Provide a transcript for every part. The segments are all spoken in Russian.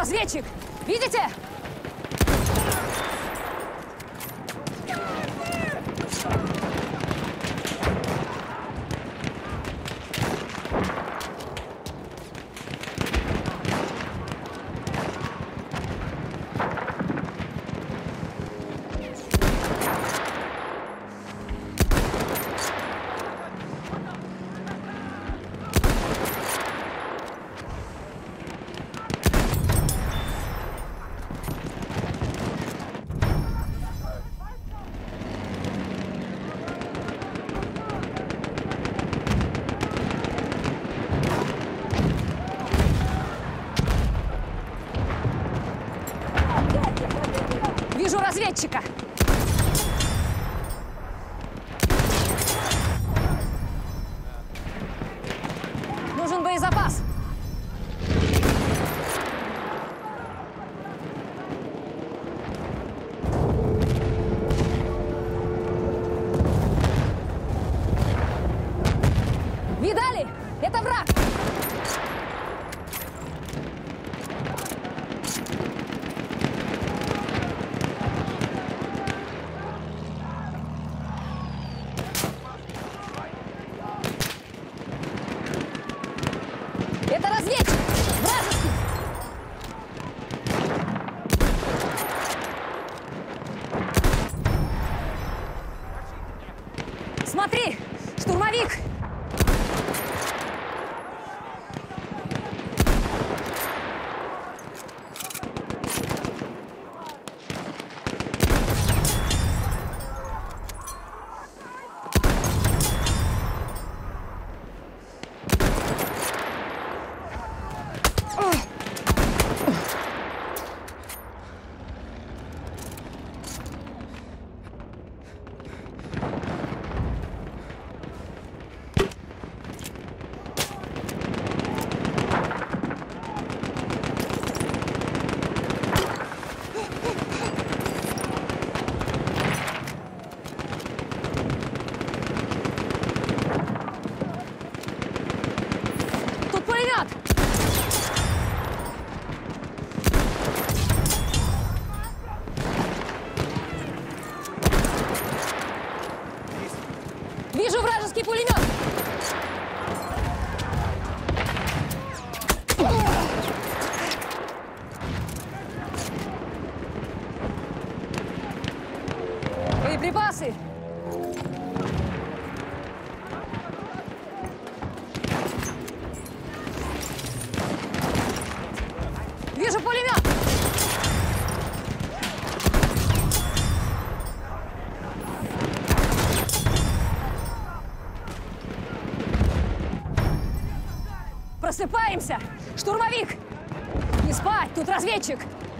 разведчик! Видите? Вижу разведчика! Нужен боезапас! Видали? Это враг! Это разведчик! Вражеский! Смотри! Штурмовик! Пулемет! Вижу вражеский пулемет! Боеприпасы! Вижу пулемет! Просыпаемся! Штурмовик! Не спать, тут разведчик!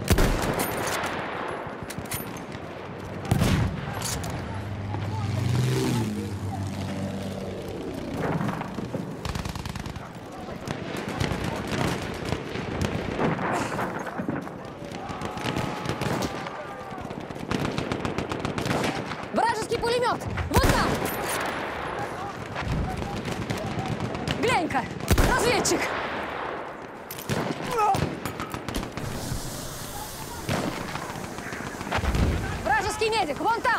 Вражеский пулемет! Вот там! Глянь-ка! Разведчик! Вражеский медик! Вон там!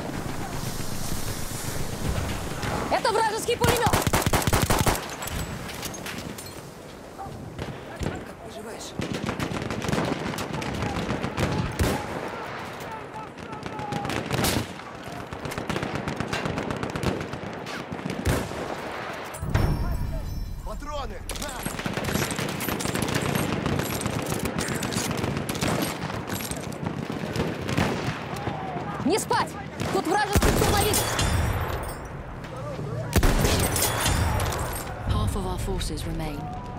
Это вражеский пулемет! Как поживаешь? Патроны! Не спать! Тут вражеский штурмовик! Half of our forces remain.